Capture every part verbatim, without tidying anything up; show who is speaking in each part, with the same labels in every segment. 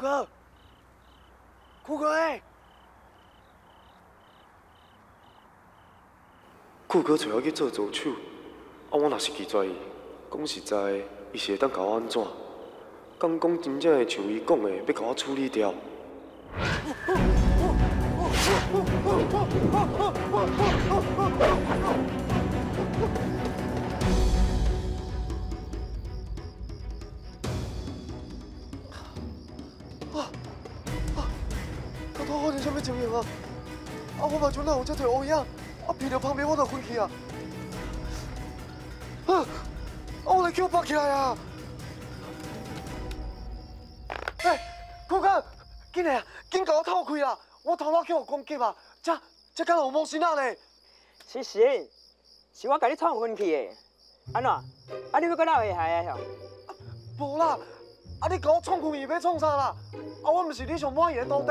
Speaker 1: 哥，酷哥哎！酷哥找我去做助手，啊，我若是记住伊，讲实在，伊是会当甲我安怎？敢讲真正会像伊讲的，要甲我处理掉？啊啊！头头发生啥物情形啊？啊，我目睭哪有遮多乌影？啊，鼻到旁边我就昏去啊！啊！啊，我来叫我拔起来啊！哎，酷哥，紧来啊，紧甲我透开啊！我头脑叫我攻击啊，这这敢有毛线啊咧？
Speaker 2: 是是，是我甲你创昏去的。安怎？啊，你要搁哪会害啊？吼？
Speaker 1: 无啦，啊你甲我创开伊要创啥啦？啊我毋是你上满意的徒弟。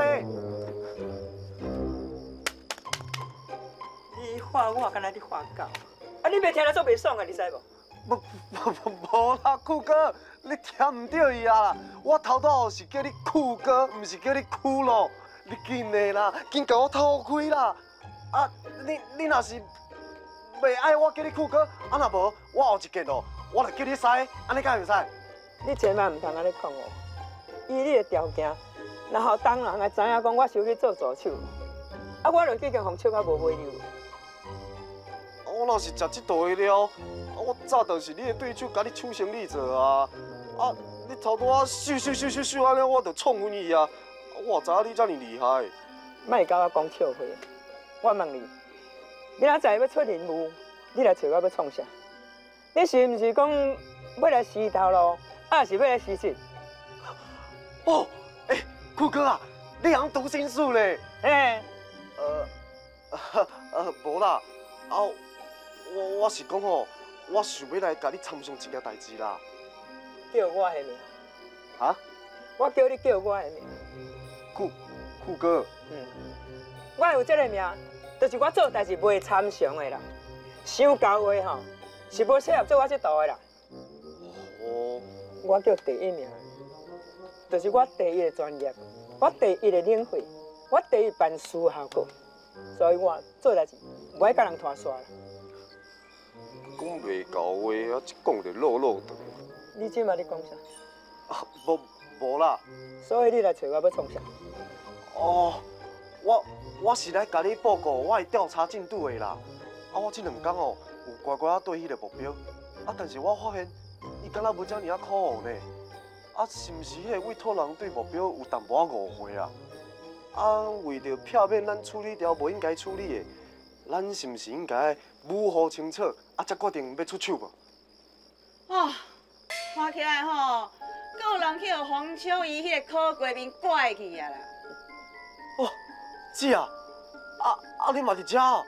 Speaker 2: 你画我，敢若你画狗？啊，你袂听得做袂爽啊，你知无？
Speaker 1: 无无无啦，酷哥，你听唔到伊啊啦！我头头是叫你酷哥，毋是叫你酷咯。你紧的啦，紧甲我透开啦！啊，你你若是袂爱我叫你酷哥，啊若无我后一件咯，我就叫你师，安尼敢会使？
Speaker 2: 你千万唔通安尼讲我。以你的条件，然后当人也知影讲我是去做助手，啊，我就已经互笑到无尾流。
Speaker 1: 我若是食这道的了，我早就是你的对手，甲你抢生意做啊！啊，你头拄啊咻咻咻咻咻安尼，我就创昏去啊！我知影你遮尔厉害。
Speaker 2: 莫甲我讲笑话，我问你，你若在要出任务，你来找我要创啥？你是毋是讲要来死头路，还是要来死钱？
Speaker 1: 哦，哎、欸，酷哥啊，你通读心术嘞？
Speaker 2: 嘿，
Speaker 1: 呃，呃，无啦，啊，我我是讲吼，我想要来甲你参详一件代志啦。
Speaker 2: 叫我的名。
Speaker 1: 啊？
Speaker 2: 我叫你叫我的名。
Speaker 1: 酷酷哥。
Speaker 2: 嗯。我有这个名，就是我做代志袂参详的啦。想交话吼，是无适合做我这道的啦。
Speaker 1: 哦。
Speaker 2: 我叫第一名，就是我第一个专业，我第一个领会，我第一办事效果，所以我做代志不爱甲人拖沙啦。
Speaker 1: 讲袂到话啊，一讲就落落长。
Speaker 2: 你即马咧讲啥？
Speaker 1: 啊，无无啦。
Speaker 2: 所以你来找我要创啥？
Speaker 1: 哦，我我是来甲你报告我的调查进度的啦。啊，我这两天哦有乖乖啊对迄个目标，啊，但是我发现伊敢若无遮尔啊可恶呢。啊，是毋是迄个委托人对目标有淡薄仔误会啊？啊，为着避免咱处理掉无应该处理的，咱是毋是应该武好清楚，啊，才决定要出手无？
Speaker 3: 哦，看起来吼，阁有人去互黄秋怡迄个可闺蜜拐去啊啦！
Speaker 1: 哦，姐啊，啊啊，你嘛伫遮哦？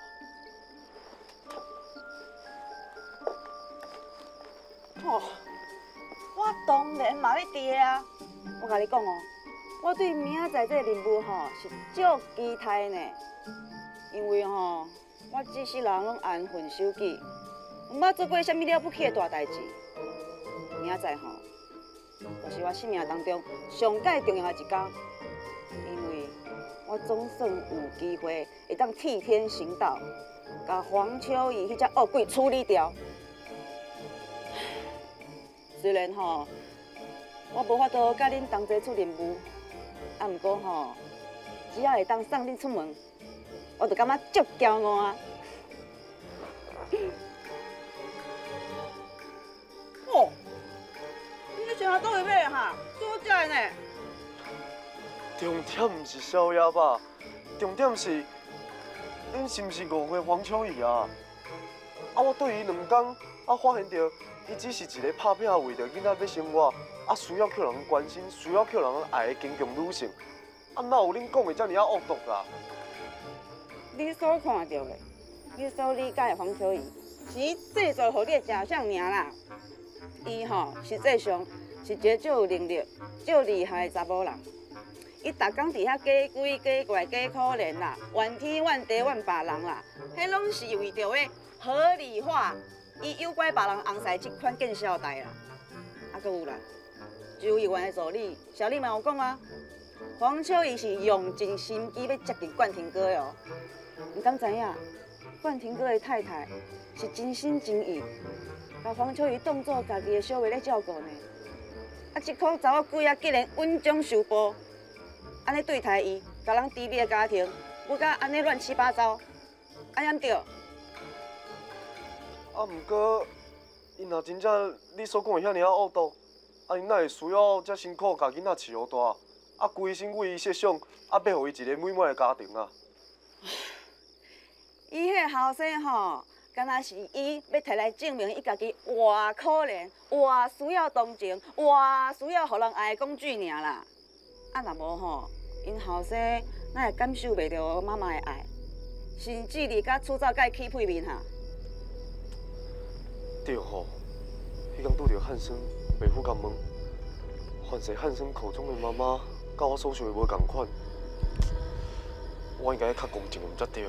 Speaker 3: 哦，我当然嘛要伫啊！我甲你讲哦，我对明仔载这个任务吼是足期待呢，因为吼，我这世人拢安分守己，毋捌做过啥物了不起的大代志。明仔载吼，就是我生命当中上界重要的一天，因为我总算有机会会当替天行道，甲黄秋怡迄只恶鬼处理掉。虽然吼，我无法度甲恁同齐出任务，啊，毋过吼，只要会当送恁出门，我就感觉足骄傲啊！哦，你这想到倒位买哈？做假的呢？
Speaker 1: 重点毋是宵夜吧？重点是，恁是毋是误会黄秋怡啊？啊，我对伊两天啊，发现到。伊只是一个拍拼为着囡仔要生活，啊需要靠人关心，需要靠人爱的坚强女性，啊哪有恁讲的遮尔啊恶毒啦？
Speaker 3: 你所看到的，你所理解的黄秋怡，是伊制造互你的假象尔啦。伊吼实际上是一个足有能力、足厉害的查某人。伊逐工伫遐假鬼假怪、假可怜啦，怨天怨地怨别人啦，迄拢是为着要合理化。伊诱拐别人红婿这款见笑代啦，啊，搁有啦， 周议员的助理小丽嘛有讲啊，黄秋怡是用尽心机要接近冠廷哥的哦。你敢知影？冠廷哥的太太是真心真意，把黄秋怡当作家己的小妹咧照顾呢。啊，这颗查某鬼啊，竟然稳中受报，安尼对待伊，甲人低微的家庭，要甲安尼乱七八糟，安怎对？
Speaker 1: 啊，毋过，伊若真正你所讲的遐尔啊恶毒，啊，因哪会需要遮辛苦甲囡仔饲好大，啊，规身为伊设想，啊，要互伊一个美满的家庭啊？
Speaker 3: 伊迄后生吼，敢若是伊要摕来证明伊家己偌可怜、偌需要同情、偌需要互人爱的工具尔啦。啊，若无吼，因后生哪会感受袂到妈妈的爱，甚至伫甲厝早甲伊起配面哈。
Speaker 1: 对吼，迄天拄着汉生，爸母甲问，反正汉生口中的妈妈，甲我所想的无共款，我应该较公正才对。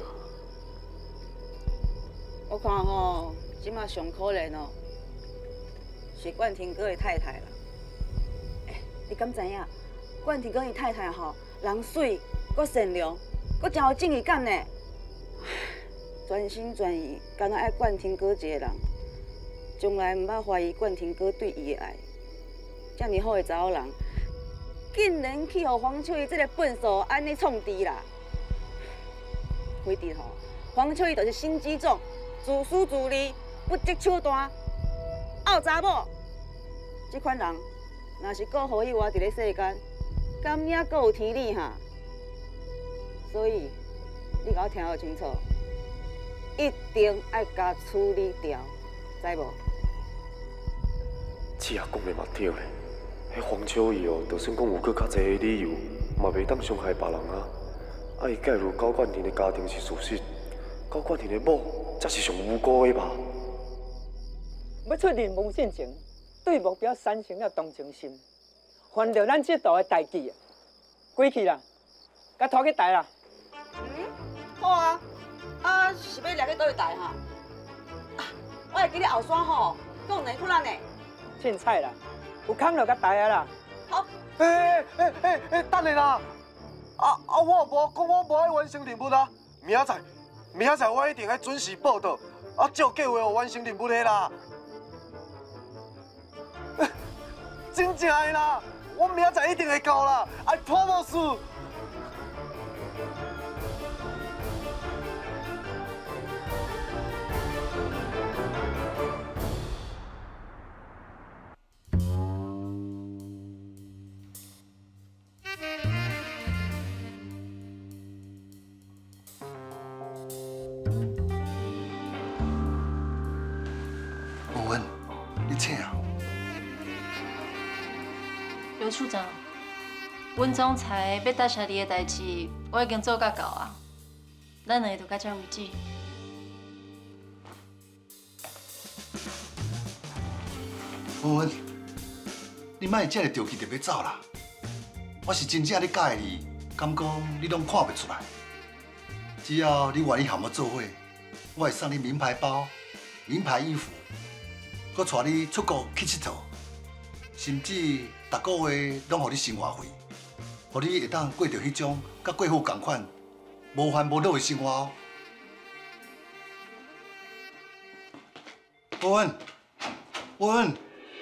Speaker 3: 我看吼，即马上可怜哦，是冠廷哥的太太啦。欸，你敢知影？冠廷哥伊太太吼，人水，搁善良，搁真有正义感呢。全心全意，敢若爱冠廷哥一个人，从来毋捌怀疑冠廷哥对伊的爱。遮尔好的查某人，竟然去互黄秋怡这个笨手安尼创治啦！规定吼，黄秋怡就是心机重。自私自利，不择手段，拗查某，这款人若是搁互伊活伫咧世间，敢也搁有天理哈？所以你甲我听好清楚，一定爱甲处理掉，知无？
Speaker 1: 姐啊，讲的嘛对咧，迄黄秋怡哦，就算讲有搁较济的理由，嘛袂当伤害别人啊。啊，伊介入高冠廷的家庭是事实，高冠廷的某。才是上无辜的吧？
Speaker 2: 要出任务进前，对目标产生了同情心，犯着咱这道的代志啊，归去啦，甲拖去台啦。
Speaker 3: 嗯，好啊，啊是要掠去倒去台哈？啊，我会记你后山吼，讲两窟仔呢。
Speaker 2: 凊彩啦，有空就甲台啊啦。
Speaker 3: 好。
Speaker 1: 诶诶诶诶，等下啦！啊啊，我无讲我无爱完成任务啦，明仔载。明仔载我一定会准时报到，啊，照计划完成任务的啦。真正的啦，我明仔载一定会到啦 ，I promise。
Speaker 4: 刘处长，阮总裁要答谢你的代志，我已经做甲到啊。咱两个就到这为止。
Speaker 5: 文文，你莫这个着急就要走啦。我是真正咧介意你，敢讲你拢看不出来。只要你愿意和我做伙，我会送你名牌包、名牌衣服，搁带你出国去佚佗，甚至。逐个月拢互你生活费，互你会当过着迄种甲贵妇同款无烦无恼的生活哦。文文，文文，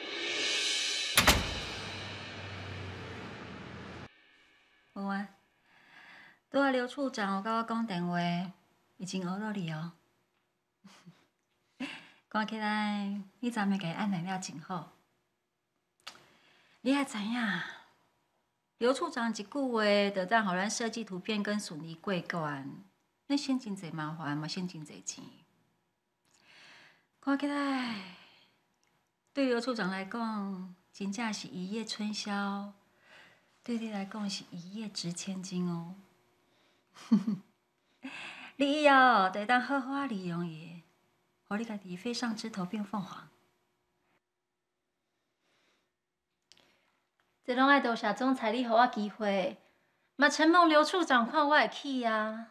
Speaker 4: 文文，拄仔刘处长有甲我讲电话，已经学到你哦。看起来你昨暝家安排了真好。你也知影，刘处长一句话，就当互咱设计图片跟顺利过关，那省真侪麻烦，嘛省真侪钱。看起来，对刘处长来讲，真正是一夜春宵；对你来讲，是一夜值千金哦。你以后就当好好利用伊，互你家己飞上枝头变凤凰。这拢爱多谢总裁你给我机会，嘛承蒙刘处长看我会起啊。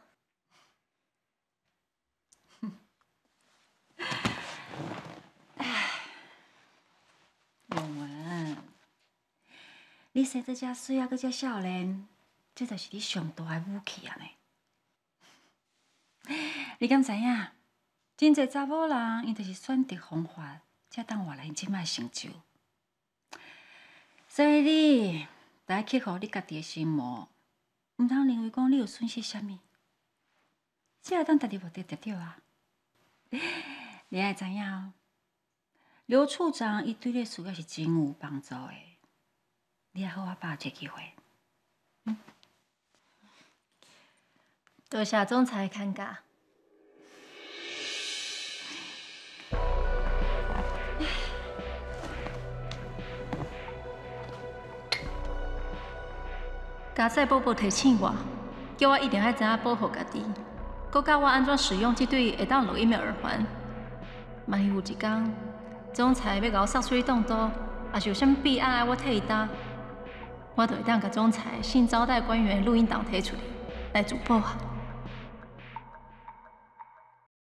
Speaker 4: 哎，文文， 你生得遮水啊，搁遮少年，这就是你上大的武器啊呢！你敢知影？真侪查某人，因就是选择方法，才当换来因即摆成就。所以你，得爱克服你家己的心魔，毋通认为讲你有损失啥物，只会当家己无得得到啊！你爱知影哦，刘处长伊对你事业是真有帮助的，你爱好好把握这机会。嗯，
Speaker 6: 多谢总裁看价。家姐宝宝提醒我，叫我一定要知影保护家己，佮教我安怎使用这对会当录音的耳环。万一有一天，总裁要甲我杀水动刀，也是有啥物弊案爱我替伊担，我就会当甲总裁新招待官员录音档摕出来来自保啊。